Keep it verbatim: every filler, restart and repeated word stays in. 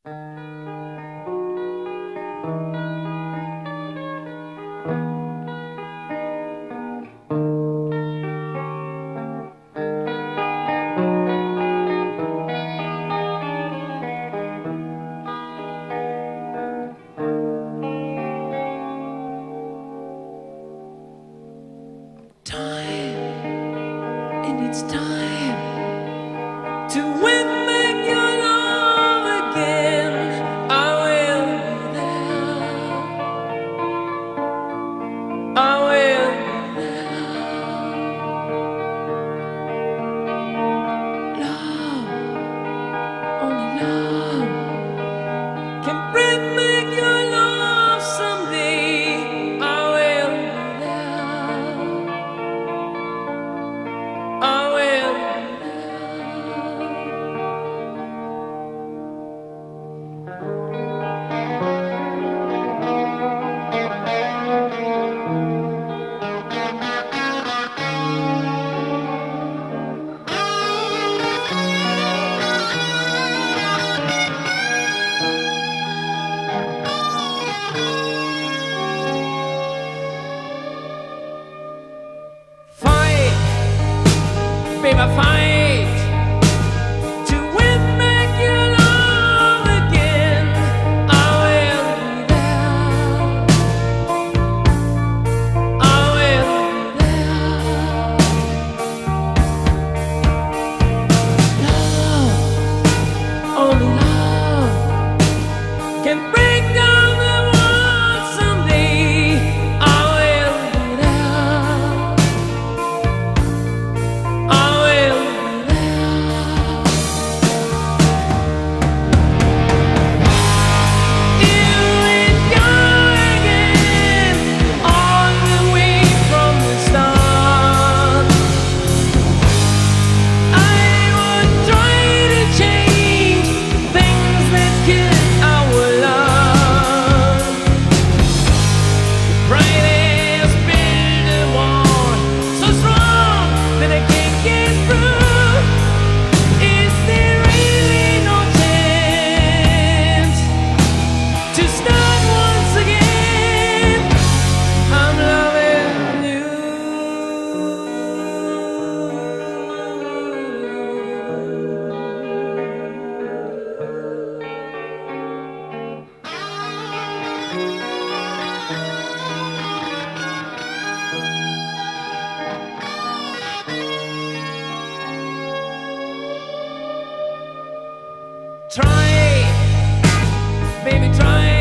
It's time to win back your love again. I will be there. I will be there. Love, only love can bring back your love someday. I will be there. I will. Baby, fight to win back your love again. I will be there. I will be there. Love, only love can break down the world someday. I will be there. I will. Try, baby, try.